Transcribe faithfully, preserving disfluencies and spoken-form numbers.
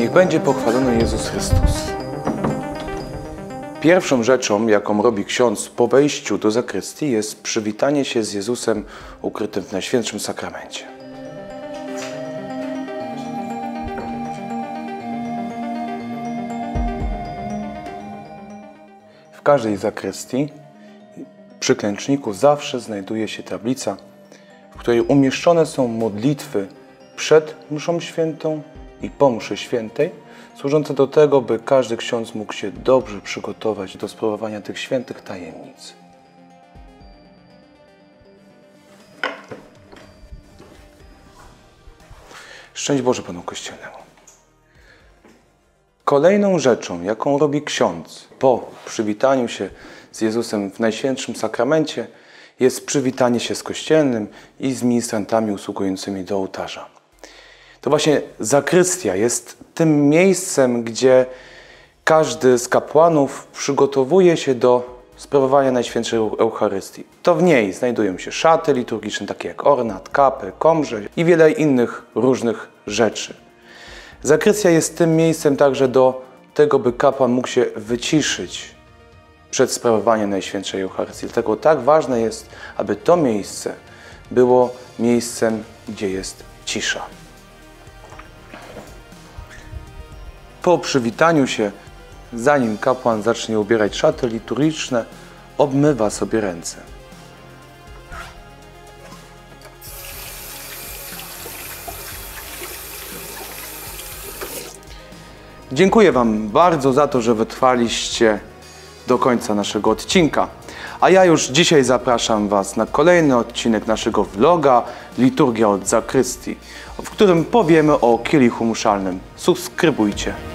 Niech będzie pochwalony Jezus Chrystus. Pierwszą rzeczą, jaką robi ksiądz po wejściu do zakrystii, jest przywitanie się z Jezusem ukrytym w Najświętszym Sakramencie. W każdej zakrystii przy klęczniku zawsze znajduje się tablica, w której umieszczone są modlitwy przed mszą świętą i po mszy świętej, służące do tego, by każdy ksiądz mógł się dobrze przygotować do sprawowania tych świętych tajemnic. Szczęść Boże Panu Kościelnemu. Kolejną rzeczą, jaką robi ksiądz po przywitaniu się z Jezusem w Najświętszym Sakramencie, jest przywitanie się z Kościelnym i z ministrantami usługującymi do ołtarza. To właśnie zakrystia jest tym miejscem, gdzie każdy z kapłanów przygotowuje się do sprawowania Najświętszej Eucharystii. To w niej znajdują się szaty liturgiczne, takie jak ornat, kapę, komrze i wiele innych różnych rzeczy. Zakrystia jest tym miejscem także do tego, by kapłan mógł się wyciszyć przed sprawowaniem Najświętszej Eucharystii. Dlatego tak ważne jest, aby to miejsce było miejscem, gdzie jest cisza. Po przywitaniu się, zanim kapłan zacznie ubierać szaty liturgiczne, obmywa sobie ręce. Dziękuję Wam bardzo za to, że wytrwaliście do końca naszego odcinka. A ja już dzisiaj zapraszam Was na kolejny odcinek naszego vloga Liturgia od zakrystii, w którym powiemy o kielichu mszalnym. Subskrybujcie.